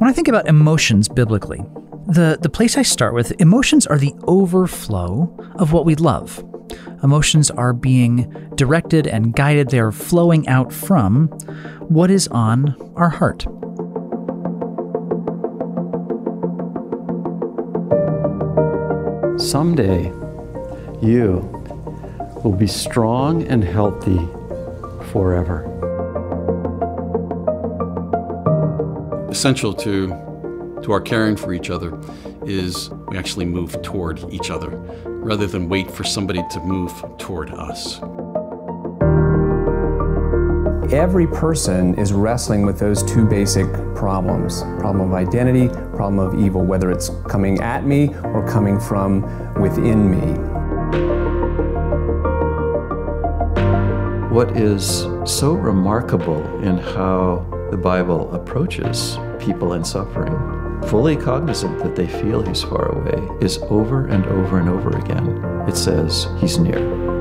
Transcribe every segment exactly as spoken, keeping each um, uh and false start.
When I think about emotions biblically, the, the place I start with, emotions are the overflow of what we love. Emotions are being directed and guided. They are flowing out from what is on our heart. Someday, you will be strong and healthy forever. Essential to, to our caring for each other is we actually move toward each other rather than wait for somebody to move toward us. Every person is wrestling with those two basic problems. Problem of identity, problem of evil, whether it's coming at me or coming from within me. What is so remarkable in how the Bible approaches people in suffering, fully cognizant that they feel he's far away, is over and over and over again. It says he's near.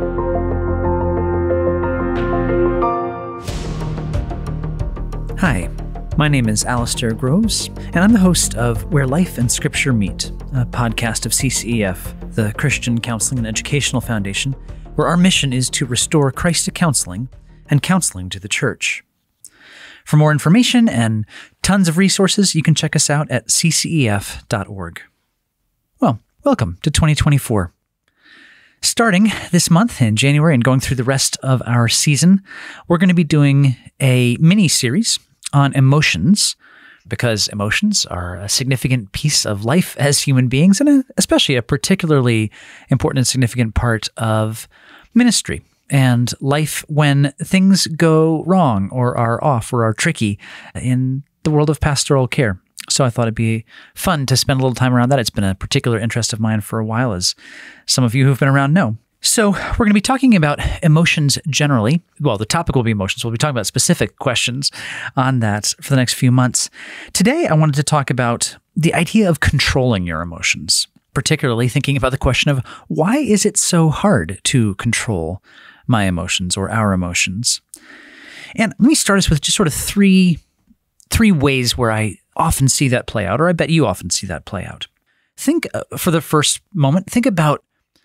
Hi, my name is Alistair Groves, and I'm the host of Where Life and Scripture Meet, a podcast of C C E F, the Christian Counseling and Educational Foundation, where our mission is to restore Christ to counseling and counseling to the church. For more information and tons of resources, you can check us out at c c e f dot org. Well, welcome to twenty twenty-four. Starting this month in January and going through the rest of our season, we're going to be doing a mini-series on emotions, because emotions are a significant piece of life as human beings, and a, especially a particularly important and significant part of ministry and life when things go wrong or are off or are tricky in the world of pastoral care. So I thought it'd be fun to spend a little time around that. It's been a particular interest of mine for a while, as some of you who've been around know. So we're going to be talking about emotions generally. Well, the topic will be emotions. We'll be talking about specific questions on that for the next few months. Today, I wanted to talk about the idea of controlling your emotions, particularly thinking about the question of why is it so hard to control my emotions or our emotions? And let me start us with just sort of three, three ways where I often see that play out, or I bet you often see that play out. Think uh, for the first moment, think about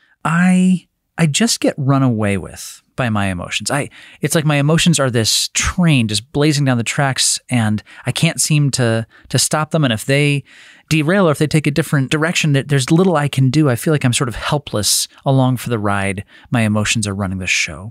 I I just get run away with by my emotions. I it's like my emotions are this train just blazing down the tracks, and I can't seem to to stop them. And if they derail or if they take a different direction, there's little I can do. I feel like I'm sort of helpless along for the ride. My emotions are running the show.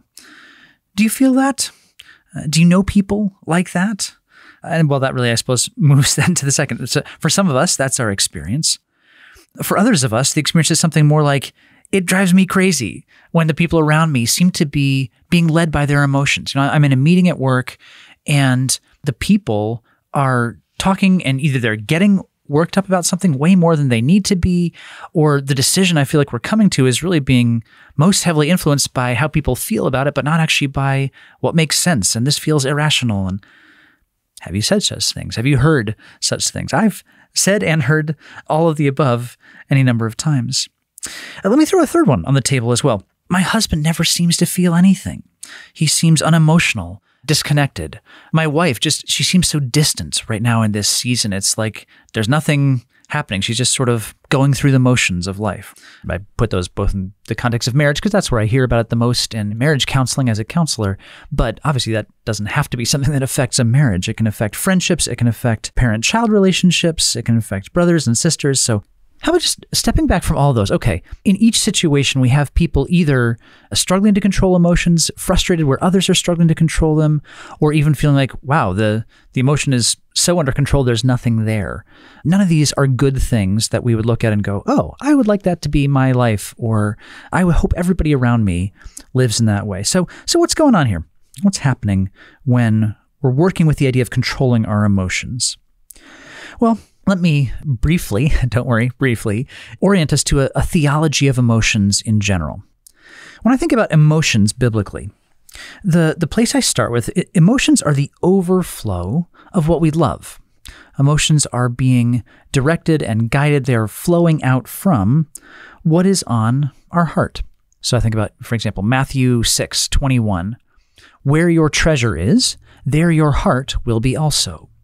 Do you feel that? Uh, do you know people like that? And well, that really, I suppose, moves then to the second. So for some of us, that's our experience. For others of us, the experience is something more like, it drives me crazy when the people around me seem to be being led by their emotions. You know, I'm in a meeting at work and the people are talking, and either they're getting worked up about something way more than they need to be, or the decision I feel like we're coming to is really being most heavily influenced by how people feel about it, but not actually by what makes sense. And this feels irrational. And have you said such things? Have you heard such things? I've said and heard all of the above any number of times. Uh, let me throw a third one on the table as well. My husband never seems to feel anything. He seems unemotional, disconnected. My wife just, she seems so distant right now in this season. It's like there's nothing happening. She's just sort of going through the motions of life. I put those both in the context of marriage because that's where I hear about it the most in marriage counseling as a counselor. But obviously that doesn't have to be something that affects a marriage. It can affect friendships. It can affect parent-child relationships. It can affect brothers and sisters. So how about just stepping back from all of those? Okay, in each situation, we have people either struggling to control emotions, frustrated where others are struggling to control them, or even feeling like, wow, the, the emotion is so under control, there's nothing there. None of these are good things that we would look at and go, oh, I would like that to be my life, or I would hope everybody around me lives in that way. So, so what's going on here? What's happening when we're working with the idea of controlling our emotions? Well, let me briefly, don't worry, briefly, orient us to a, a theology of emotions in general. When I think about emotions biblically, the, the place I start with, emotions are the overflow of what we love. Emotions are being directed and guided. They are flowing out from what is on our heart. So I think about, for example, Matthew six twenty-one, where your treasure is, there your heart will be also.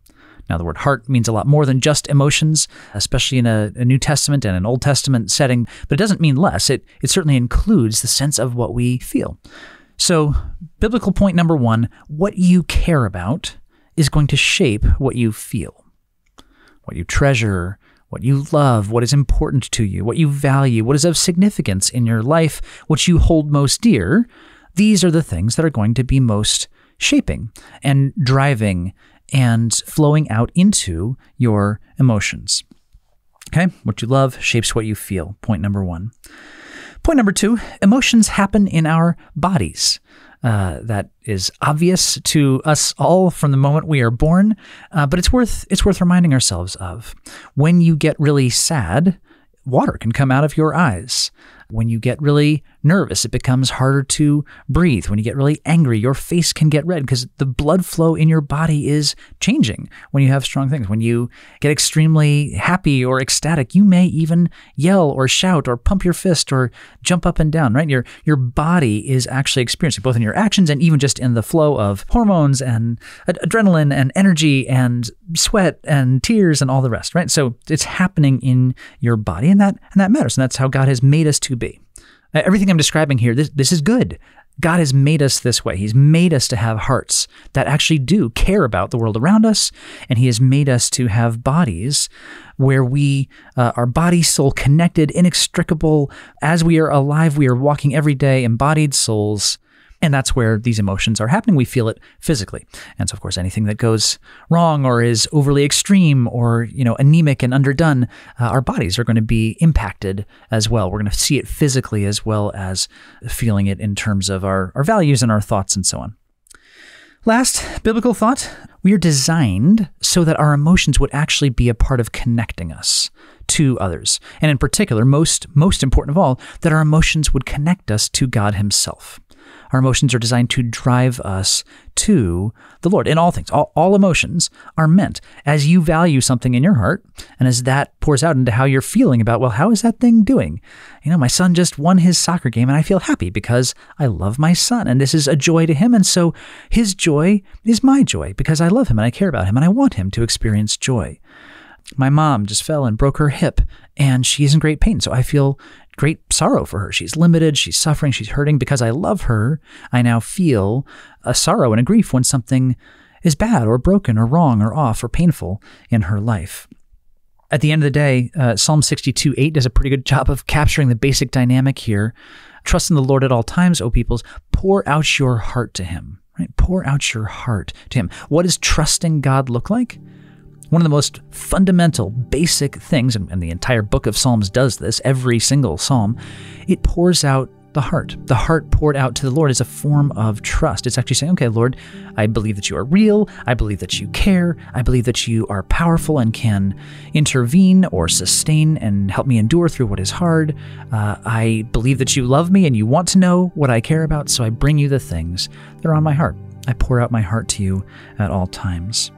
Now, the word heart means a lot more than just emotions, especially in a, a New Testament and an Old Testament setting, but it doesn't mean less. It, it certainly includes the sense of what we feel. So, biblical point number one, what you care about is going to shape what you feel. What you treasure, what you love, what is important to you, what you value, what is of significance in your life, what you hold most dear, these are the things that are going to be most shaping and driving and flowing out into your emotions. Okay? What you love shapes what you feel. Point number one. Point number two, emotions happen in our bodies. Uh, that is obvious to us all from the moment we are born, uh, but it's worth it's worth reminding ourselves of. When you get really sad, water can come out of your eyes. When you get really nervous, it becomes harder to breathe. When you get really angry, your face can get red because the blood flow in your body is changing when you have strong things. When you get extremely happy or ecstatic, you may even yell or shout or pump your fist or jump up and down, right? Your, your body is actually experiencing, both in your actions and even just in the flow of hormones and ad- adrenaline and energy and sweat and tears and all the rest, right? So it's happening in your body, and that and that matters. And that's how God has made us to be. Everything I'm describing here, this, this is good. God has made us this way. He's made us to have hearts that actually do care about the world around us, and He has made us to have bodies where we uh, are body, soul connected, inextricable. As we are alive, we are walking every day, embodied souls. And that's where these emotions are happening. We feel it physically. And so, of course, anything that goes wrong or is overly extreme or, you know, anemic and underdone, uh, our bodies are going to be impacted as well. We're going to see it physically as well as feeling it in terms of our, our values and our thoughts and so on. Last biblical thought, we are designed so that our emotions would actually be a part of connecting us to others. And in particular, most, most important of all, that our emotions would connect us to God Himself. Our emotions are designed to drive us to the Lord in all things. All, all emotions are meant as you value something in your heart, and as that pours out into how you're feeling about, well, how is that thing doing? You know, my son just won his soccer game, and I feel happy because I love my son, and this is a joy to him, and so his joy is my joy because I love him and I care about him, and I want him to experience joy. My mom just fell and broke her hip, and she's in great pain, so I feel great sorrow for her. She's limited, she's suffering, she's hurting. Because I love her, I now feel a sorrow and a grief when something is bad or broken or wrong or off or painful in her life. At the end of the day, uh, Psalm sixty-two eight does a pretty good job of capturing the basic dynamic here. Trust in the Lord at all times, O peoples. Pour out your heart to Him. Right? Pour out your heart to Him. What does trusting God look like? One of the most fundamental, basic things, and the entire book of Psalms does this, every single psalm, it pours out the heart. The heart poured out to the Lord is a form of trust. It's actually saying, okay, Lord, I believe that you are real. I believe that you care. I believe that you are powerful and can intervene or sustain and help me endure through what is hard. Uh, I believe that you love me and you want to know what I care about, so I bring you the things that are on my heart. I pour out my heart to you at all times.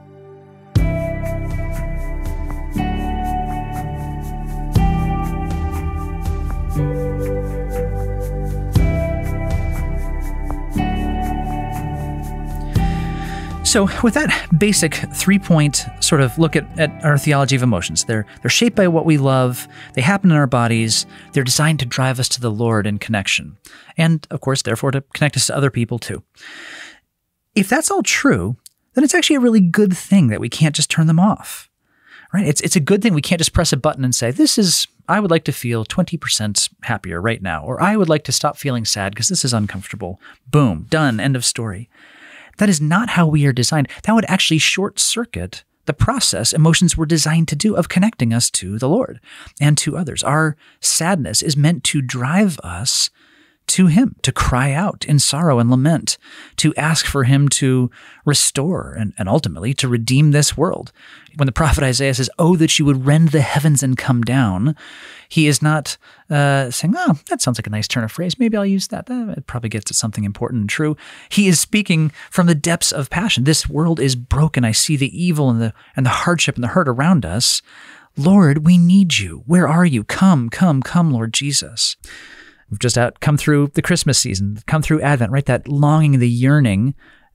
So with that basic three-point sort of look at, at our theology of emotions, they're they're shaped by what we love, they happen in our bodies, they're designed to drive us to the Lord in connection, and of course, therefore, to connect us to other people too. If that's all true, then it's actually a really good thing that we can't just turn them off, right? It's, it's a good thing we can't just press a button and say, this is, I would like to feel twenty percent happier right now, or I would like to stop feeling sad because this is uncomfortable. Boom, done, end of story. That is not how we are designed. That would actually short-circuit the process emotions were designed to do of connecting us to the Lord and to others. Our sadness is meant to drive us to Him, to cry out in sorrow and lament, to ask for Him to restore and, and ultimately to redeem this world. When the prophet Isaiah says, oh, that you would rend the heavens and come down, he is not uh, saying, oh, that sounds like a nice turn of phrase. Maybe I'll use that. Uh, it probably gets at something important and true. He is speaking from the depths of passion. This world is broken. I see the evil and the and the hardship and the hurt around us. Lord, we need you. Where are you? Come, come, come, Lord Jesus. We've just out, come through the Christmas season, come through Advent, right? That longing, the yearning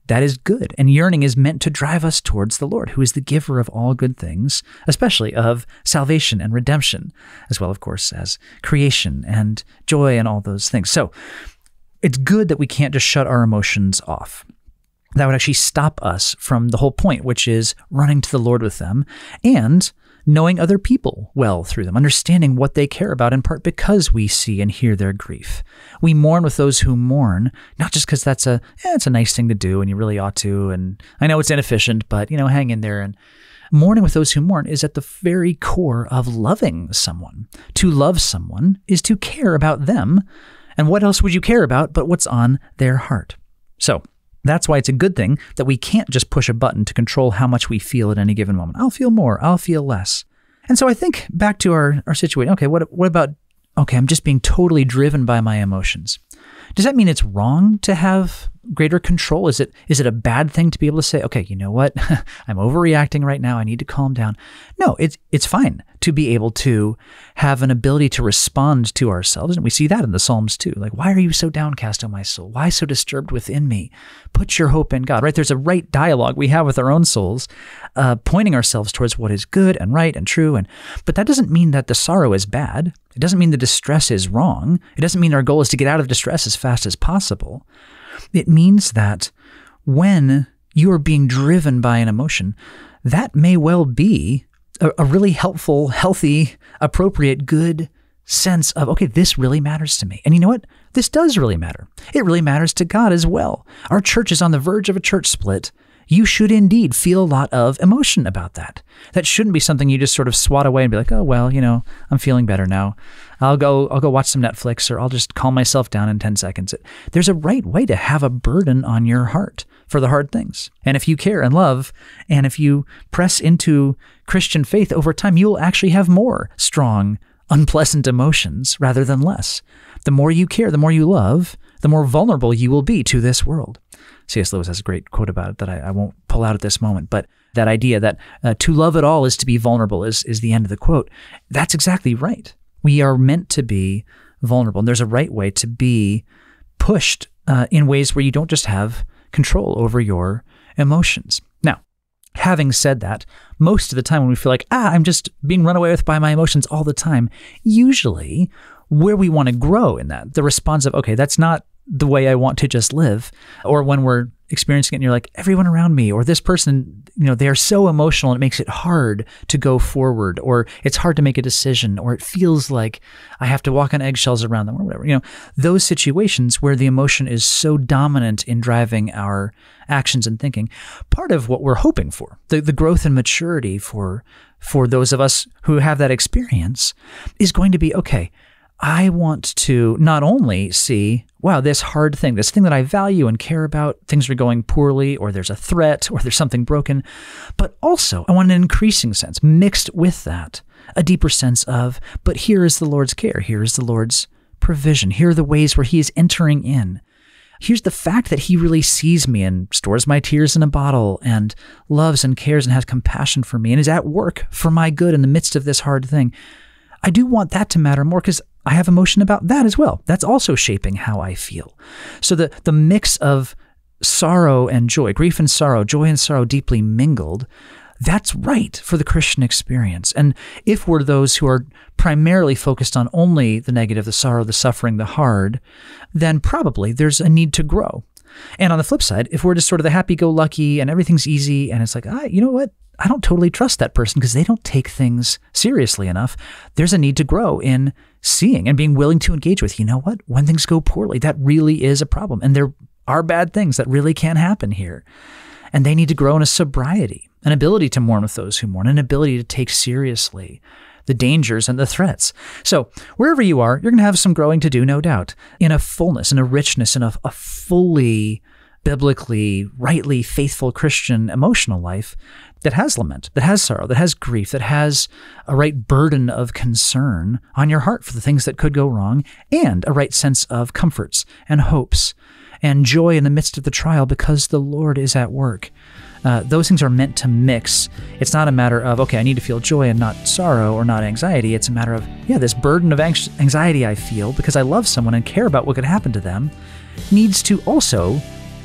that is good. And yearning is meant to drive us towards the Lord, who is the giver of all good things, especially of salvation and redemption, as well, of course, as creation and joy and all those things. So it's good that we can't just shut our emotions off. That would actually stop us from the whole point, which is running to the Lord with them and knowing other people well through them, understanding what they care about, in part because we see and hear their grief. We mourn with those who mourn, not just because that's a, eh, it's a nice thing to do and you really ought to, and I know it's inefficient, but, you know, hang in there. And mourning with those who mourn is at the very core of loving someone. To love someone is to care about them, and what else would you care about but what's on their heart? So that's why it's a good thing that we can't just push a button to control how much we feel at any given moment. I'll feel more, I'll feel less. And so I think back to our, our situation. Okay, what what about, okay, I'm just being totally driven by my emotions. Does that mean it's wrong to have greater control? Is it is it a bad thing to be able to say, okay, you know what? I'm overreacting right now. I need to calm down. No, it's it's fine to be able to have an ability to respond to ourselves. And we see that in the Psalms too. Like, why are you so downcast, O my soul? Why so disturbed within me? Put your hope in God, right? There's a right dialogue we have with our own souls, uh, pointing ourselves towards what is good and right and true. And but that doesn't mean that the sorrow is bad. It doesn't mean the distress is wrong. It doesn't mean our goal is to get out of distress as fast as possible. It means that when you are being driven by an emotion, that may well be a, a really helpful, healthy, appropriate, good sense of, okay, this really matters to me. And you know what? This does really matter. It really matters to God as well. Our church is on the verge of a church split. You should indeed feel a lot of emotion about that. That shouldn't be something you just sort of swat away and be like, oh, well, you know, I'm feeling better now. I'll go I'll go watch some Netflix, or I'll just calm myself down in ten seconds. There's a right way to have a burden on your heart for the hard things. And if you care and love, and if you press into Christian faith over time, you will actually have more strong, unpleasant emotions rather than less. The more you care, the more you love, the more vulnerable you will be to this world. C S Lewis has a great quote about it that I, I won't pull out at this moment, but that idea that uh, to love at all is to be vulnerable is, is the end of the quote. That's exactly right. We are meant to be vulnerable, and there's a right way to be pushed uh, in ways where you don't just have control over your emotions. Now, having said that, most of the time when we feel like, ah, I'm just being run away with by my emotions all the time, usually where we want to grow in that, the response of, okay, that's not the way I want to just live, or when we're experiencing it and you're like, everyone around me or this person, you know, they are so emotional and it makes it hard to go forward, or it's hard to make a decision, or it feels like I have to walk on eggshells around them, or whatever. You know, those situations where the emotion is so dominant in driving our actions and thinking, part of what we're hoping for, the, the growth and maturity for, for those of us who have that experience, is going to be, okay, I want to not only see, wow, this hard thing, this thing that I value and care about, things are going poorly, or there's a threat, or there's something broken, but also I want an increasing sense, mixed with that, a deeper sense of, but here is the Lord's care, here is the Lord's provision, here are the ways where he is entering in. Here's the fact that he really sees me and stores my tears in a bottle and loves and cares and has compassion for me and is at work for my good in the midst of this hard thing. I do want that to matter more because I have emotion about that as well. That's also shaping how I feel. So the, the mix of sorrow and joy, grief and sorrow, joy and sorrow deeply mingled, that's right for the Christian experience. And if we're those who are primarily focused on only the negative, the sorrow, the suffering, the hard, then probably there's a need to grow. And on the flip side, if we're just sort of the happy-go-lucky and everything's easy and it's like, ah, you know what? I don't totally trust that person because they don't take things seriously enough. There's a need to grow in seeing and being willing to engage with, you know what, when things go poorly, that really is a problem. And there are bad things that really can happen here. And they need to grow in a sobriety, an ability to mourn with those who mourn, an ability to take seriously the dangers and the threats. So wherever you are, you're going to have some growing to do, no doubt, in a fullness, in a richness, in a, a fully biblically, rightly faithful Christian emotional life that has lament, that has sorrow, that has grief, that has a right burden of concern on your heart for the things that could go wrong, and a right sense of comforts and hopes and joy in the midst of the trial because the Lord is at work. Uh, those things are meant to mix. It's not a matter of, okay, I need to feel joy and not sorrow or not anxiety. It's a matter of, yeah, this burden of anxiety I feel because I love someone and care about what could happen to them needs to also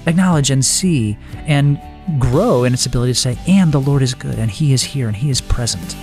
acknowledge and see and grow in its ability to say, and the Lord is good, and He is here, and He is present.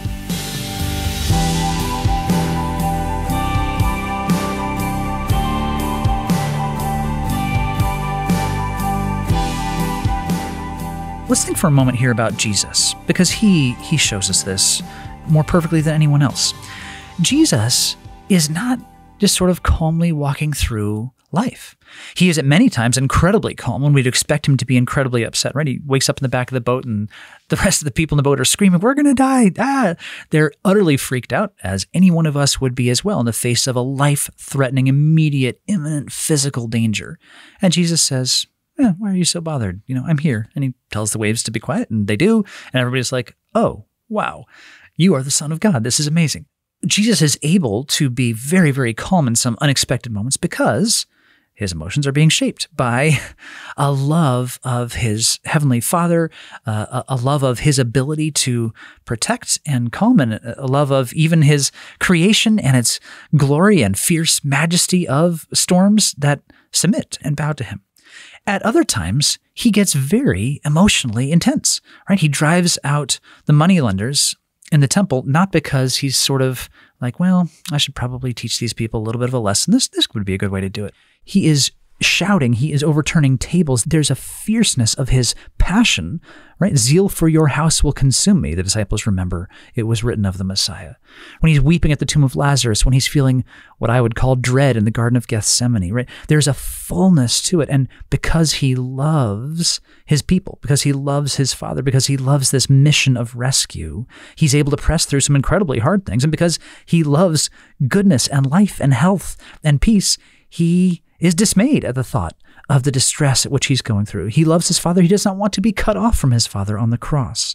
Let's think for a moment here about Jesus, because he he shows us this more perfectly than anyone else. Jesus is not just sort of calmly walking through life. He is at many times incredibly calm when we'd expect him to be incredibly upset, right? He wakes up in the back of the boat and the rest of the people in the boat are screaming, "We're going to die!" Ah! They're utterly freaked out, as any one of us would be as well, in the face of a life-threatening, immediate, imminent physical danger. And Jesus says, Eh, why are you so bothered? You know, I'm here. And he tells the waves to be quiet, and they do. And everybody's like, oh, wow, you are the Son of God. This is amazing. Jesus is able to be very, very calm in some unexpected moments because his emotions are being shaped by a love of his heavenly Father, uh, a love of his ability to protect and calm, and a love of even his creation and its glory and fierce majesty of storms that submit and bow to him. At other times, he gets very emotionally intense, right? He drives out the moneylenders in the temple, not because he's sort of like, well, I should probably teach these people a little bit of a lesson. This, this would be a good way to do it. He is shouting. He is overturning tables. There's a fierceness of his passion, right? Zeal for your house will consume me. The disciples remember it was written of the Messiah. When he's weeping at the tomb of Lazarus, when he's feeling what I would call dread in the Garden of Gethsemane, right? There's a fullness to it. And because he loves his people, because he loves his Father, because he loves this mission of rescue, he's able to press through some incredibly hard things. And because he loves goodness and life and health and peace, he is dismayed at the thought of the distress at which he's going through. He loves his Father. He does not want to be cut off from his Father on the cross.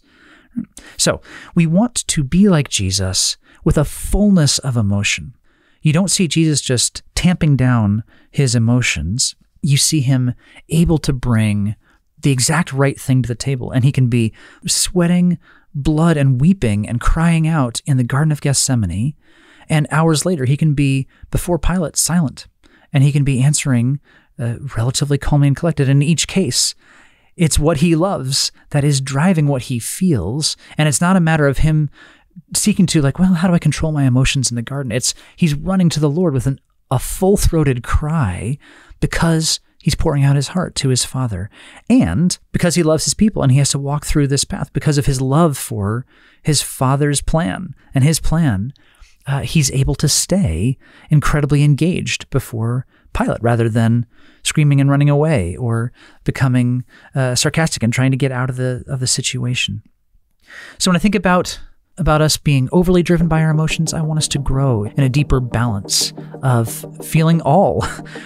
So we want to be like Jesus with a fullness of emotion. You don't see Jesus just tamping down his emotions. You see him able to bring the exact right thing to the table, and he can be sweating blood and weeping and crying out in the Garden of Gethsemane, and hours later he can be before Pilate silent. And he can be answering uh, relatively calmly and collected. In each case, it's what he loves that is driving what he feels. And it's not a matter of him seeking to like, well, how do I control my emotions in the garden? It's he's running to the Lord with an, a full-throated cry because he's pouring out his heart to his Father. And because he loves his people and he has to walk through this path because of his love for his Father's plan. And his plan Uh, he's able to stay incredibly engaged before Pilate rather than screaming and running away or becoming uh, sarcastic and trying to get out of the of the situation. So when I think about about us being overly driven by our emotions, I want us to grow in a deeper balance of feeling all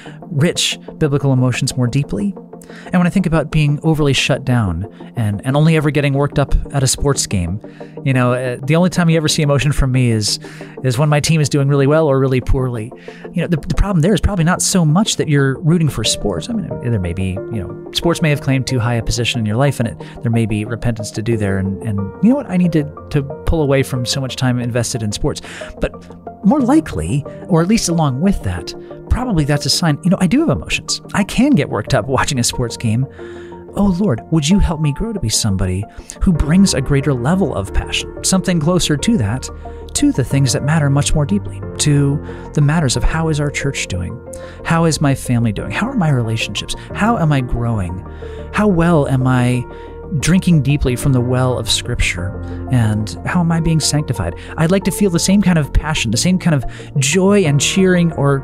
rich biblical emotions more deeply. And when I think about being overly shut down and, and only ever getting worked up at a sports game, you know, uh, the only time you ever see emotion from me is is when my team is doing really well or really poorly. You know, the, the problem there is probably not so much that you're rooting for sports. I mean, there may be, you know, sports may have claimed too high a position in your life, and it there may be repentance to do there. And, and you know what? I need to, to pull away from so much time invested in sports. But more likely, or at least along with that, probably that's a sign, you know, I do have emotions. I can get worked up watching a sports game. Oh Lord, would you help me grow to be somebody who brings a greater level of passion, something closer to that, to the things that matter much more deeply, to the matters of how is our church doing? How is my family doing? How are my relationships? How am I growing? How well am I drinking deeply from the well of Scripture? And how am I being sanctified? I'd like to feel the same kind of passion, the same kind of joy and cheering, or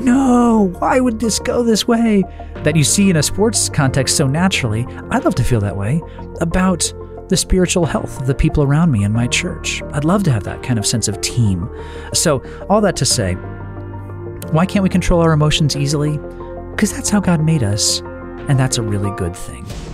no, why would this go this way, that you see in a sports context so naturally. I'd love to feel that way about the spiritual health of the people around me in my church. I'd love to have that kind of sense of team. So all that to say, why can't we control our emotions easily? Because that's how God made us, and that's a really good thing.